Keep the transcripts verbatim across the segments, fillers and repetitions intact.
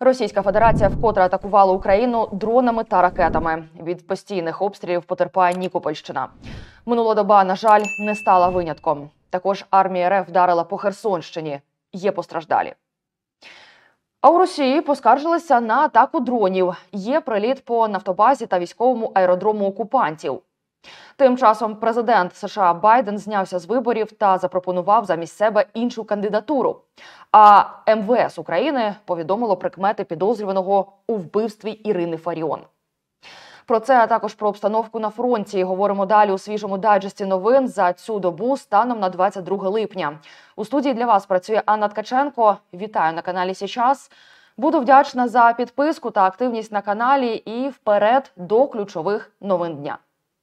Російська Федерація вкотре атакувала Україну дронами та ракетами. Від постійних обстрілів потерпає Нікопольщина. Минула доба, на жаль, не стала винятком. Також армія РФ вдарила по Херсонщині. Є постраждалі. А у Росії поскаржилися на атаку дронів. Є приліт по нафтобазі та військовому аеродрому окупантів. Тим часом президент США Байден знявся з виборів та запропонував замість себе іншу кандидатуру. А ем ве ес України повідомило прикмети підозрюваного у вбивстві Ірини Фаріон. Про це, а також про обстановку на фронті говоримо далі у свіжому дайджесті новин за цю добу станом на двадцять друге липня. У студії для вас працює Анна Ткаченко. Вітаю на каналі «Січас». Буду вдячна за підписку та активність на каналі і вперед до ключових новин дня.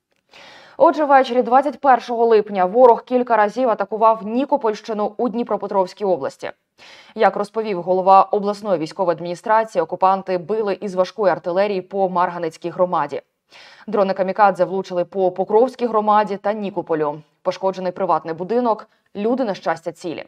Отже, ввечері двадцять першого липня ворог кілька разів атакував Нікопольщину у Дніпропетровській області. Як розповів голова обласної військової адміністрації, окупанти били із важкої артилерії по Марганецькій громаді. Дрони камікадзе влучили по Покровській громаді та Нікополю. Пошкоджений приватний будинок, люди, на щастя, цілі.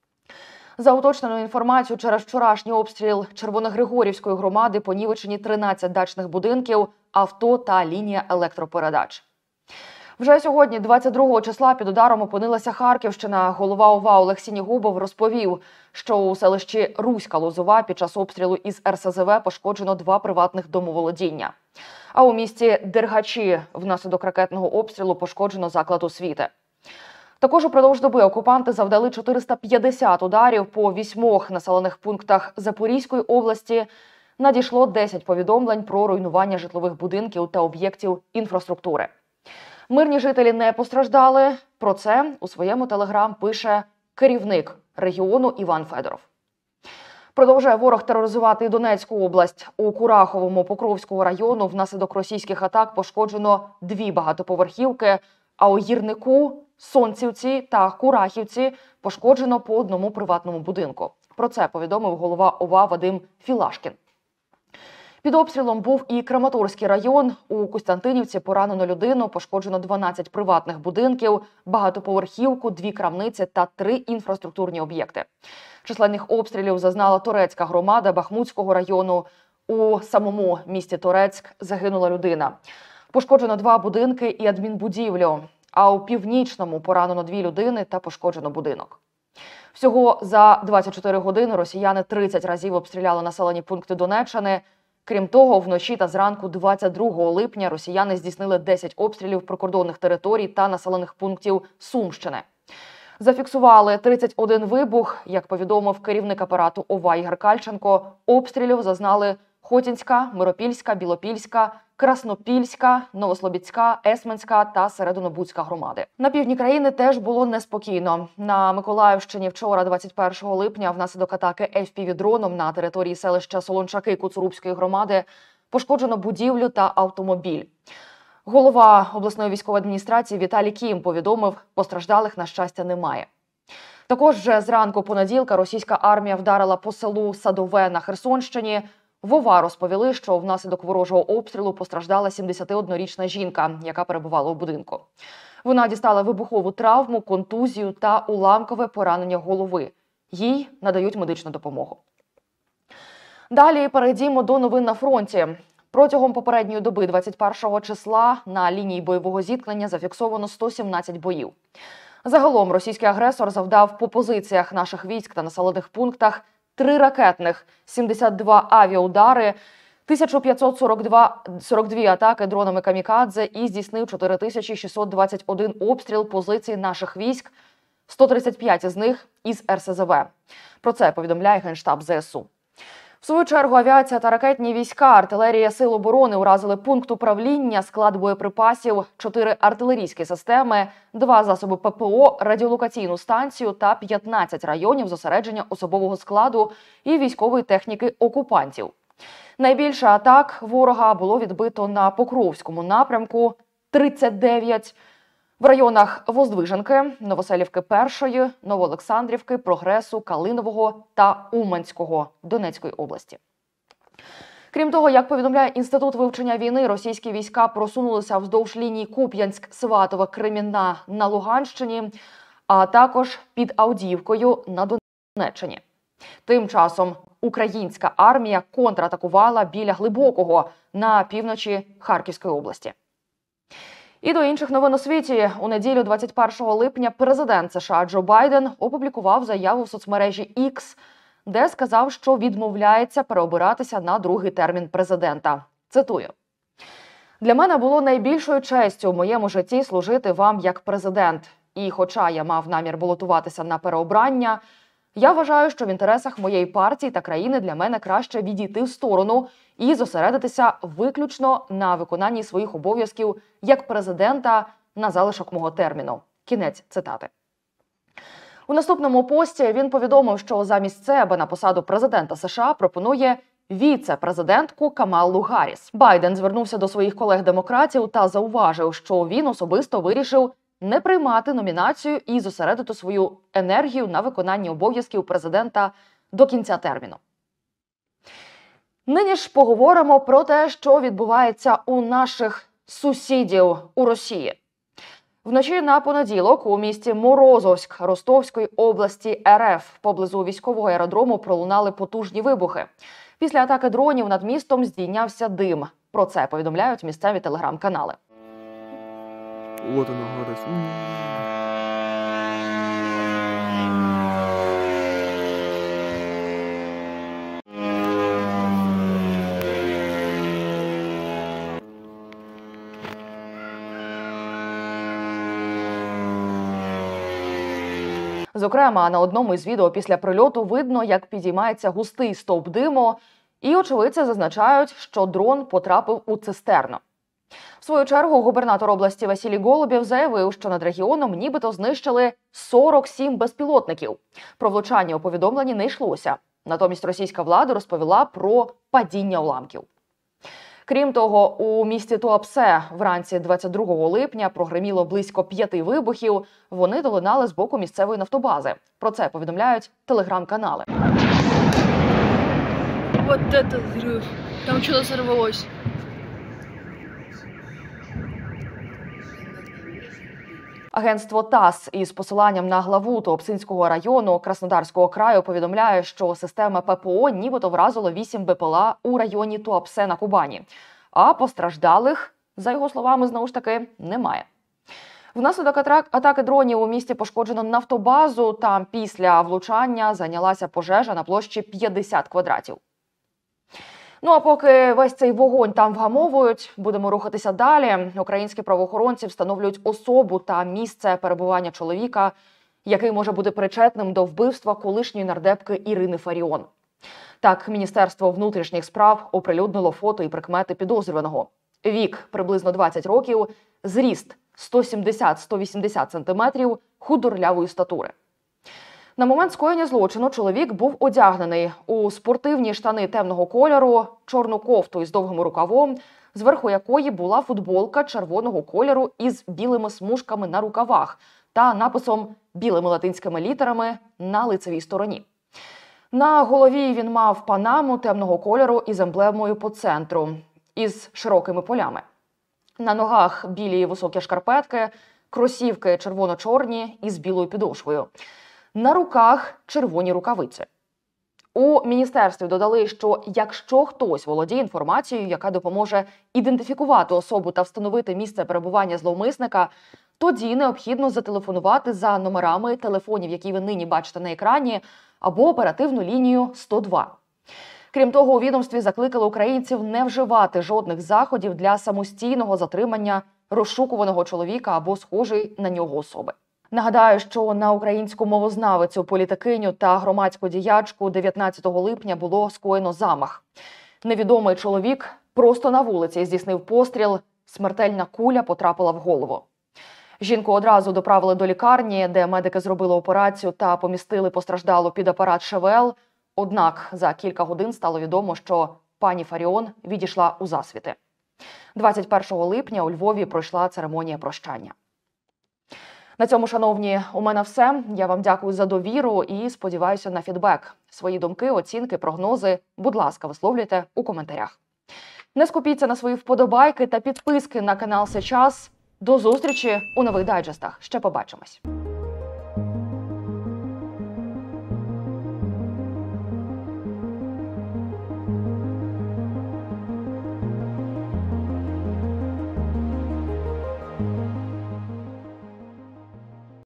За уточненою інформацією, через вчорашній обстріл Червоногригорівської громади понівечені тринадцять дачних будинків, авто та лінія електропередач. Вже сьогодні, двадцять другого числа, під ударом опинилася Харківщина. Голова ОВА Олексій Нігубов розповів, що у селищі Руська Лозова під час обстрілу із ер ес зе ве пошкоджено два приватних домоволодіння. А у місті Дергачі внаслідок ракетного обстрілу пошкоджено заклад освіти. Також упродовж доби окупанти завдали чотириста п'ятдесят ударів по вісьмох населених пунктах Запорізької області. Надійшло десять повідомлень про руйнування житлових будинків та об'єктів інфраструктури. Мирні жителі не постраждали. Про це у своєму телеграм пише керівник регіону Іван Федоров. Продовжує ворог тероризувати Донецьку область. У Кураховому Покровського району внаслідок російських атак пошкоджено дві багатоповерхівки, а у Гірнику, Сонцівці та Курахівці пошкоджено по одному приватному будинку. Про це повідомив голова ОВА Вадим Філашкін. Під обстрілом був і Краматорський район. У Костянтинівці поранено людину, пошкоджено дванадцять приватних будинків, багатоповерхівку, дві крамниці та три інфраструктурні об'єкти. Численних обстрілів зазнала Торецька громада Бахмутського району. У самому місті Торецьк загинула людина. Пошкоджено два будинки і адмінбудівлю, а у Північному поранено дві людини та пошкоджено будинок. Всього за двадцять чотири години росіяни тридцять разів обстріляли населені пункти Донеччини. Крім того, вночі та зранку двадцять другого липня росіяни здійснили десять обстрілів прикордонних територій та населених пунктів Сумщини. Зафіксували тридцять один вибух. Як повідомив керівник апарату ОВА Ігор Кальченко, обстрілів зазнали Хотінська, Миропільська, Білопільська, Краснопільська, Новослобідська, Есменська та Серединобудська громади. На півдні країни теж було неспокійно. На Миколаївщині вчора, двадцять першого липня, внаслідок атаки еф пі ві-дроном на території селища Солончаки Куцурубської громади пошкоджено будівлю та автомобіль. Голова обласної військової адміністрації Віталій Кім повідомив, постраждалих, на щастя, немає. Також вже зранку понеділка російська армія вдарила по селу Садове на Херсонщині. В ОВА розповіли, що внаслідок ворожого обстрілу постраждала сімдесятиоднорічна жінка, яка перебувала у будинку. Вона дістала вибухову травму, контузію та уламкове поранення голови. Їй надають медичну допомогу. Далі перейдімо до новин на фронті. Протягом попередньої доби двадцять першого числа на лінії бойового зіткнення зафіксовано сто сімнадцять боїв. Загалом російський агресор завдав по позиціях наших військ та населених пунктах три ракетних, сімдесят два авіаудари, тисяча п'ятсот сорок дві атаки дронами камікадзе і здійснив чотири тисячі шістсот двадцять один обстріл позицій наших військ, сто тридцять п'ять із них із ер ес зе ве. Про це повідомляє Генштаб зе ес у. В свою чергу авіація та ракетні війська, артилерія Сил оборони уразили пункт управління, склад боєприпасів, чотири артилерійські системи, два засоби пе пе о, радіолокаційну станцію та п'ятнадцять районів зосередження особового складу і військової техніки окупантів. Найбільше атак ворога було відбито на Покровському напрямку – тридцять дев'ять, в районах Воздвиженки, Новоселівки першої, Новоолександрівки, Прогресу, Калинового та Уманського Донецької області. Крім того, як повідомляє Інститут вивчення війни, російські війська просунулися вздовж лінії Куп'янськ-Сватове-Кремінна на Луганщині, а також під Авдіївкою на Донеччині. Тим часом українська армія контратакувала біля Глибокого на півночі Харківської області. І до інших новин у світі. У неділю двадцять першого липня президент США Джо Байден опублікував заяву в соцмережі X, де сказав, що відмовляється переобиратися на другий термін президента. Цитую. «Для мене було найбільшою честю в моєму житті служити вам як президент. І хоча я мав намір балотуватися на переобрання, я вважаю, що в інтересах моєї партії та країни для мене краще відійти в сторону і зосередитися виключно на виконанні своїх обов'язків як президента на залишок мого терміну». Кінець цитати. У наступному пості він повідомив, що замість себе на посаду президента США пропонує віце-президентку Камалу Гарріс. Байден звернувся до своїх колег-демократів та зауважив, що він особисто вирішив не приймати номінацію і зосередити свою енергію на виконанні обов'язків президента до кінця терміну. Нині ж поговоримо про те, що відбувається у наших сусідів у Росії. Вночі на понеділок у місті Морозовськ Ростовської області РФ поблизу військового аеродрому пролунали потужні вибухи. Після атаки дронів над містом здійнявся дим. Про це повідомляють місцеві телеграм-канали. Вот она, гадость. Зокрема, на одному із відео після прильоту видно, як підіймається густий стовп диму, і очевидці зазначають, що дрон потрапив у цистерну. В свою чергу губернатор області Василій Голубєв заявив, що над регіоном нібито знищили сорок сім безпілотників. Про влучання у повідомленні не йшлося. Натомість російська влада розповіла про падіння уламків. Крім того, у місті Туапсе вранці двадцять другого липня прогриміло близько п'яти вибухів. Вони долинали з боку місцевої нафтобази. Про це повідомляють телеграм-канали. Вот это взрыв. Там что-то взорвалось. Агентство ТАСС із посиланням на главу Туапсинського району Краснодарського краю повідомляє, що система ППО нібито вразило вісім БПЛА у районі Туапсе на Кубані. А постраждалих, за його словами, знову ж таки, немає. Внаслідок атаки дронів у місті пошкоджено нафтобазу. Там після влучання зайнялася пожежа на площі п'ятдесят квадратів. Ну а поки весь цей вогонь там вгамовують, будемо рухатися далі. Українські правоохоронці встановлюють особу та місце перебування чоловіка, який може бути причетним до вбивства колишньої нардепки Ірини Фаріон. Так, Міністерство внутрішніх справ оприлюднило фото і прикмети підозрюваного. Вік – приблизно двадцять років, зріст – сто сімдесят - сто вісімдесят сантиметрів, худорлявої статури. На момент скоєння злочину чоловік був одягнений у спортивні штани темного кольору, чорну кофту із довгим рукавом, зверху якої була футболка червоного кольору із білими смужками на рукавах та написом білими латинськими літерами на лицевій стороні. На голові він мав панаму темного кольору із емблемою по центру, із широкими полями. На ногах білі високі шкарпетки, кросівки червоно-чорні із білою підошвою. На руках червоні рукавиці. У міністерстві додали, що якщо хтось володіє інформацією, яка допоможе ідентифікувати особу та встановити місце перебування зловмисника, тоді необхідно зателефонувати за номерами телефонів, які ви нині бачите на екрані, або оперативну лінію сто два. Крім того, у відомстві закликали українців не вживати жодних заходів для самостійного затримання розшукуваного чоловіка або схожої на нього особи. Нагадаю, що на українську мовознавицю, політикиню та громадську діячку дев'ятнадцятого липня було скоєно замах. Невідомий чоловік просто на вулиці здійснив постріл, смертельна куля потрапила в голову. Жінку одразу доправили до лікарні, де медики зробили операцію та помістили постраждалу під апарат ШВЛ. Однак за кілька годин стало відомо, що пані Фаріон відійшла у засвіти. двадцять першого липня у Львові пройшла церемонія прощання. На цьому, шановні, у мене все. Я вам дякую за довіру і сподіваюся на фідбек. Свої думки, оцінки, прогнози, будь ласка, висловлюйте у коментарях. Не скупіться на свої вподобайки та підписки на канал «Сейчас». До зустрічі у нових дайджестах. Ще побачимось.